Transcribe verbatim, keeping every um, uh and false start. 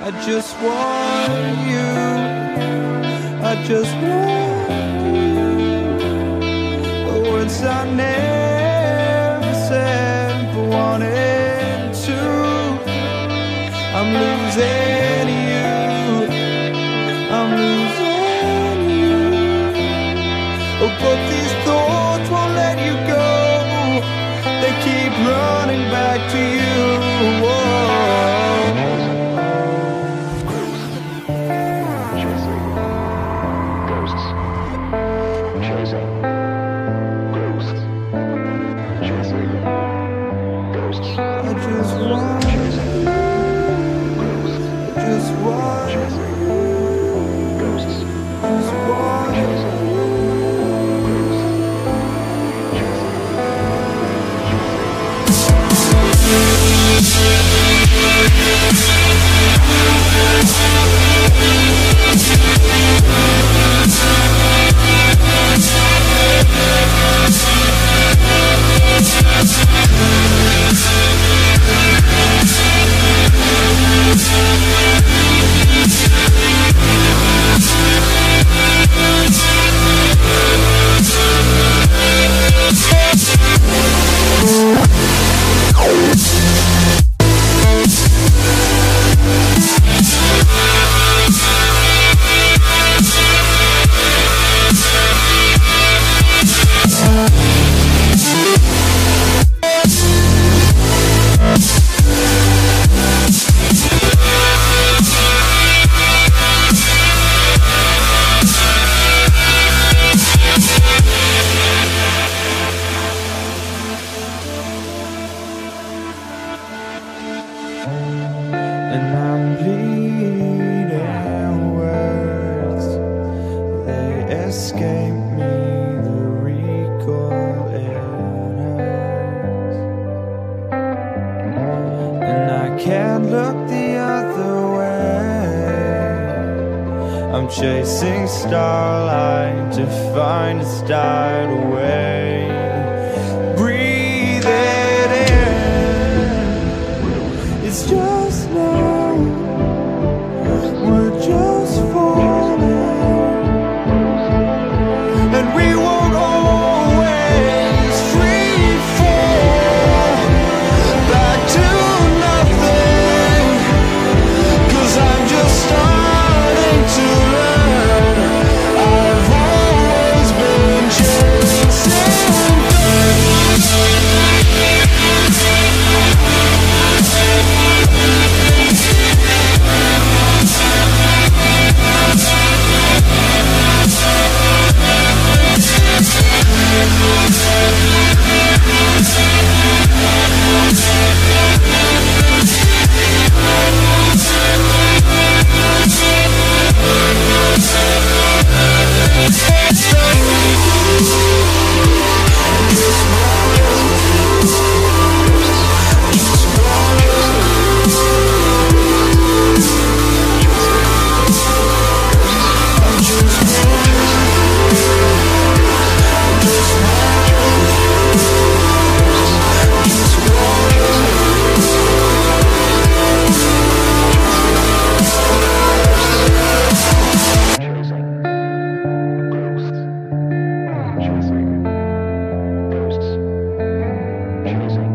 I just want you. I just want you. The words I never said but wanted to. I'm losing you. I'm losing you. Oh, but these thoughts won't let you go. They keep running back to you. Whoa. And I'm bleeding words, they escape me, the recall it hurts. And I can't look the other way. I'm chasing starlight to find a start away. Breathe it in. It's just now, we're just falling, and we won't always free fall back to nothing, 'cause I'm just starting to learn. I've always been chasing Chasing